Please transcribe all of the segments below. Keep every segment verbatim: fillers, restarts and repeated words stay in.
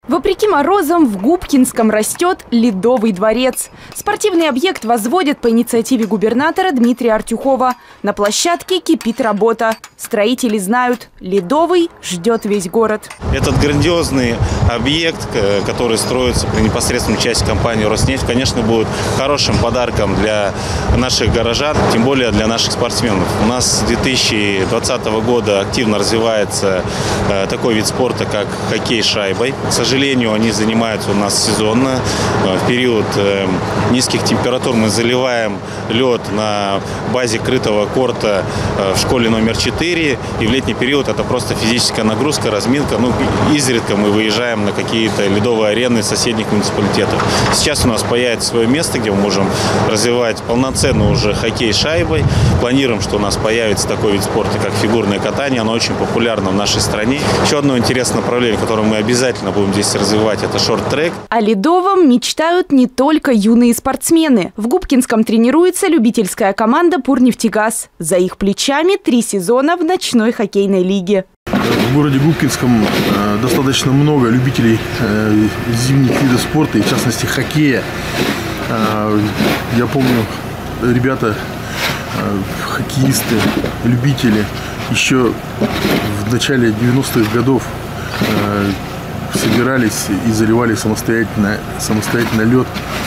Вопреки морозам в Губкинском растет Ледовый дворец. Спортивный объект возводят по инициативе губернатора Дмитрия Артюхова. На площадке кипит работа. Строители знают, Ледовый ждет весь город. Этот грандиозный объект, который строится при непосредственной части компании «Роснефть», конечно, будет хорошим подарком для наших горожан, тем более для наших спортсменов. У нас с две тысячи двадцатого года активно развивается такой вид спорта, как хоккей с шайбой. К сожалению, К сожалению, они занимаются у нас сезонно. В период низких температур мы заливаем лед на базе крытого корта в школе номер четыре. И в летний период это просто физическая нагрузка, разминка. Ну, изредка мы выезжаем на какие-то ледовые арены соседних муниципалитетов. Сейчас у нас появится свое место, где мы можем развивать полноценно уже хоккей с шайбой. Планируем, что у нас появится такой вид спорта, как фигурное катание. Оно очень популярно в нашей стране. Еще одно интересное направление, которое мы обязательно будем здесь развивать, это шорт-трек. О Ледовом мечтают не только юные спортсмены. В Губкинском тренируется любительская команда «Пурнефтегаз». За их плечами три сезона в ночной хоккейной лиге. В городе Губкинском э, достаточно много любителей э, зимних видов спорта, и в частности хоккея. Э, я помню, ребята, э, хоккеисты, любители еще в начале девяностых годов э, собирались и заливали самостоятельно, самостоятельно лед.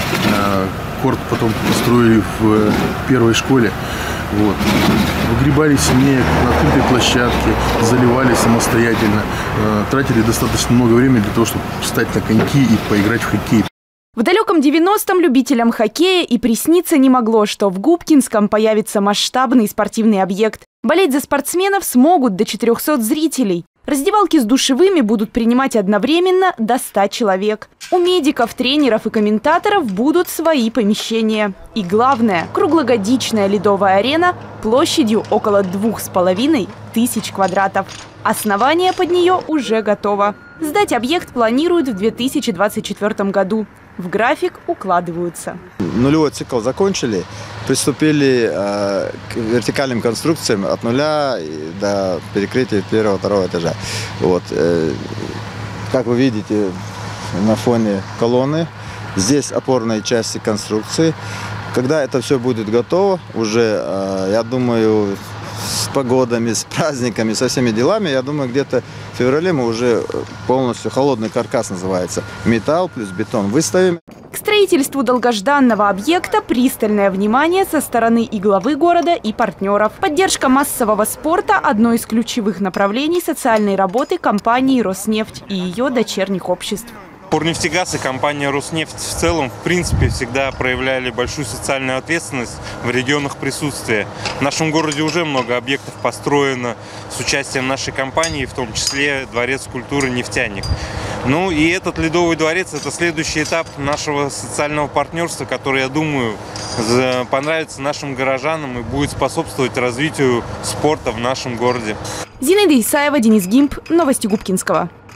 Корт потом построили в первой школе. Вот. Выгребали снег на открытой площадке, заливали самостоятельно. Тратили достаточно много времени для того, чтобы встать на коньки и поиграть в хоккей. В далеком девяностом любителям хоккея и присниться не могло, что в Губкинском появится масштабный спортивный объект. Болеть за спортсменов смогут до четырёхсот зрителей. Раздевалки с душевыми будут принимать одновременно до ста человек. У медиков, тренеров и комментаторов будут свои помещения. И главное, круглогодичная ледовая арена площадью около двух с половиной тысяч квадратов. Основание под нее уже готово. Сдать объект планируют в две тысячи двадцать четвёртом году. В график укладываются. Нулевой цикл закончили, приступили э, к вертикальным конструкциям от нуля до перекрытия первого-второго этажа. Вот, э, как вы видите, на фоне колонны, здесь опорные части конструкции. Когда это все будет готово, уже, э, я думаю, с погодами, с праздниками, со всеми делами, я думаю, где-то в феврале мы уже полностью, холодный каркас называется, металл плюс бетон выставим. К строительству долгожданного объекта пристальное внимание со стороны и главы города, и партнеров. Поддержка массового спорта – одно из ключевых направлений социальной работы компании «Роснефть» и ее дочерних обществ. Пурнефтегаз и компания «Роснефть» в целом, в принципе, всегда проявляли большую социальную ответственность в регионах присутствия. В нашем городе уже много объектов построено с участием нашей компании, в том числе Дворец культуры «Нефтяник». Ну и этот Ледовый дворец – это следующий этап нашего социального партнерства, который, я думаю, понравится нашим горожанам и будет способствовать развитию спорта в нашем городе. Зинаида Исаева, Денис Гимп. Новости Губкинского.